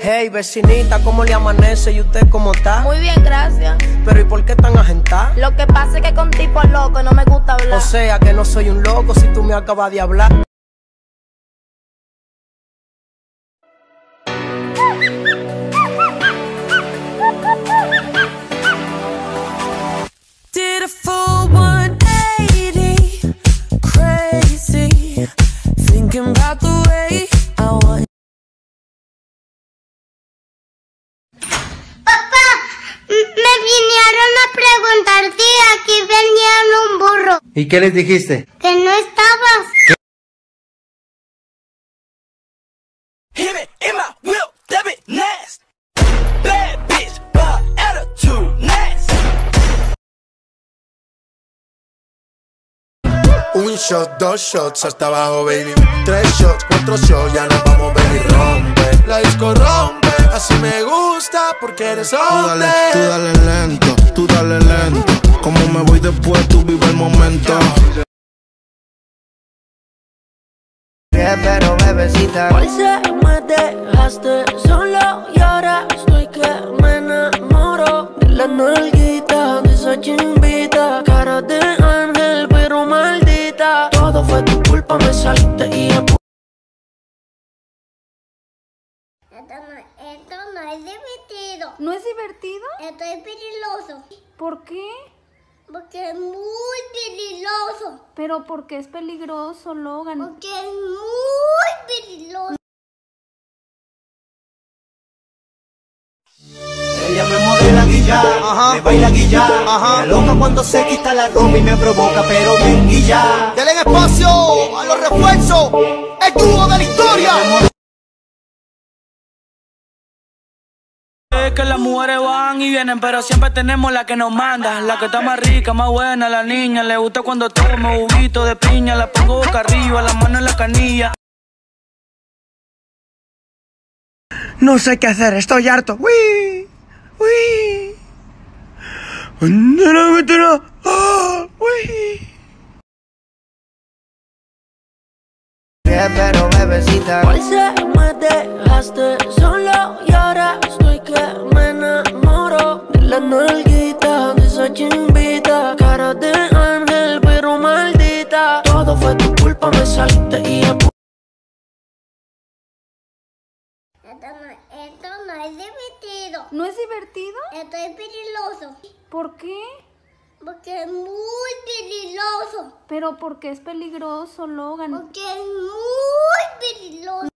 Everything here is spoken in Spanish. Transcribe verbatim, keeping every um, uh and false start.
Hey, vecinita, ¿cómo le amanece? ¿Y usted cómo está? Muy bien, gracias. Pero ¿y por qué tan agentada? Lo que pasa es que con tipo loco no me gusta hablar. O sea, que no soy un loco si tú me acabas de hablar. Did a full one eighty, crazy, thinking about the way I want. Papá, me vinieron a preguntar si aquí venían un burro. ¿Y qué les dijiste? Que no estabas. Hit me in my whip, that bit nasty. Bad bitch, but attitude nasty. Un shot, dos shots hasta abajo, baby. Tres shots, cuatro shots, ya nos vamos, baby. Rompe, la disco rompe. Así me gusta porque eres hombre. Tú dale, tú dale lento, tú dale lento. Como me voy después, tú vive el momento. ¿Qué pero, bebecita? Hoy se me dejaste solo y ahora estoy que me enamoro de la nalguita, de esa chimbita, cara de ángel pero maldita. Todo fue tu culpa, me saliste y a Esto no, esto no es divertido. ¿No es divertido? Esto es peligroso. ¿Por qué? Porque es muy peligroso. Pero porque es peligroso, Logan. Porque es muy peligroso. Ella me modela guilla, me baila guilla, me loca cuando se quita la ropa y me provoca, pero bien guilla. Denle espacio a los refuerzos. El dúo de la historia. Es que las mujeres van y vienen, pero siempre tenemos la que nos manda. La que está más rica, más buena, la niña. Le gusta cuando tomo juguito de piña. La pongo boca arriba, la mano en la canilla. No sé qué hacer, estoy harto. ¡Uy! ¡Uy! ¡Andara, métela! ¡Ah! ¡Uy! ¿Qué pero, bebecita? Hoy se me dejaste solo y ahora estoy que me enamoro de la nalguita, de esa chimbita, cara de ángel pero maldita. Todo fue tu culpa, me saliste y a Esto no, esto no es divertido. ¿No es divertido? Esto es peligroso. ¿Por qué? Porque es muy peligroso. Pero porque es peligroso, Logan. Porque es muy peligroso.